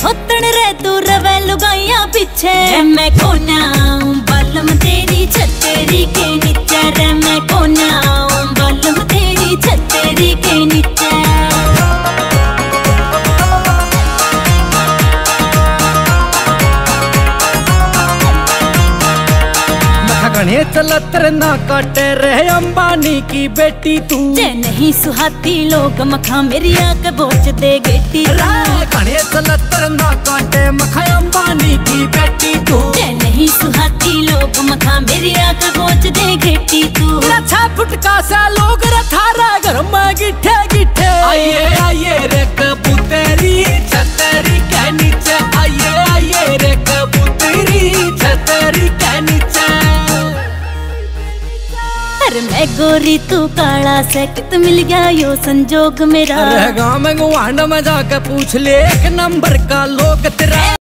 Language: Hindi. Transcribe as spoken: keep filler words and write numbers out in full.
होतन रे तू रवे लुगाइया पीछे। मैं कोना बालम तेरी छतरी के नीचे रे, मैं कोना बालम तेरी छतरी के नीचे। घने चलतर ना काटे रहे अंबानी की बेटी तू। जे नहीं सुहाती लोग मखा मेरी आंख बोच दे गेटी। घने चलतर ना काटे मखा अंबानी की बेटी तू। जे नहीं सुहाती लोग मखा मेरी आंख बोच दे गेटी तू। रथा फुटका सा लोग रथारा घर में गिठे गिठे। आइए आइए रे कबूतरी छतरी के नीचे, आइए आइए रे कबूतरी छतरी के नीचे। मैं गोरी तू काला से कित मिल गया यो संजोग मेरा। गाँव में गुआंड में जाके पूछ ले एक नंबर का लोग तेरा।